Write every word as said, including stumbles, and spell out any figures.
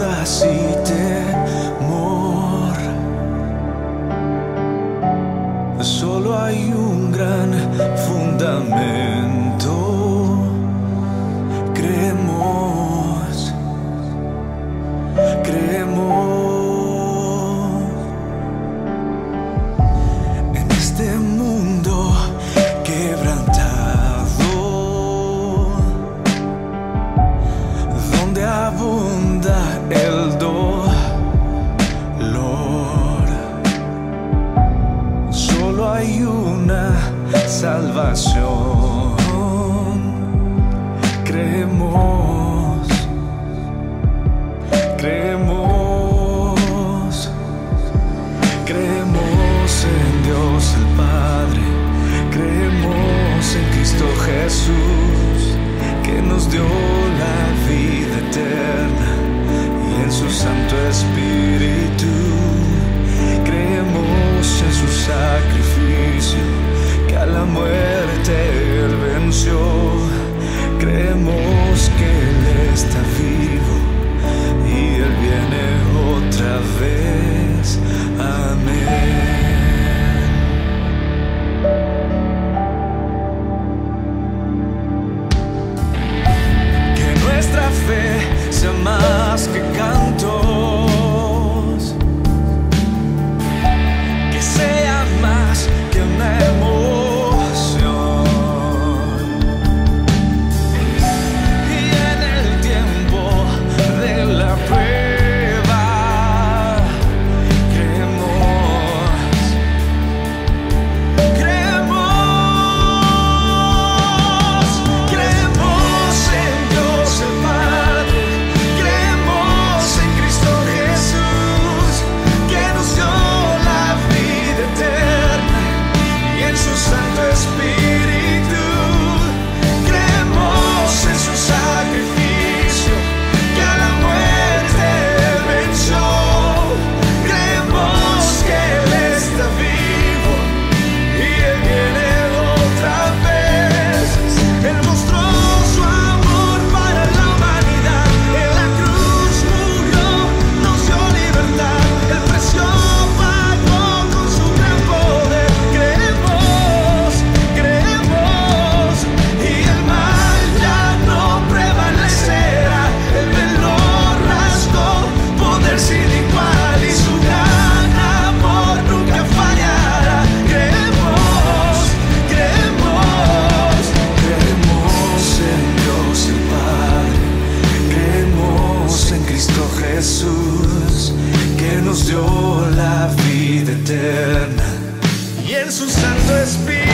dudas y temor. Solo hay un gran fundamento. Creemos, creemos en este mundo quebrantado, donde abunda el dolor. Solo hay una salvación. Creemos, creemos, creemos en Dios el Padre, creemos en Cristo Jesús, que nos dio la vida eterna, y en su Santo Espíritu. Creemos en su sacrificio, que a la muerte Él venció. Creemos que Él está vivo y Él viene otra vez. Amén. Que nuestra fe sea más que cantos, que sea más que una emoción. Y en el tiempo de la prueba creemos, creemos, creemos en Dios el Padre, creemos en Cristo Jesús, que nos dio la vida eterna, y en su Santo Espíritu. Creemos en su sacrificio, que a la muerte Él venció. Creemos que Él está vivo y Él viene otra vez. Él mostró su amor para la humanidad, en la cruz murió, nos dio libertad, el precio pagó con su gran poder. Creemos, creemos, y el mal ya no prevalecerá. El velo rasgó, poder sin igual, y su gran amor nunca fallará. Creemos, creemos, creemos en Dios el Padre, creemos en Cristo Jesús, que nos dio la vida eterna, y en su Santo Espíritu.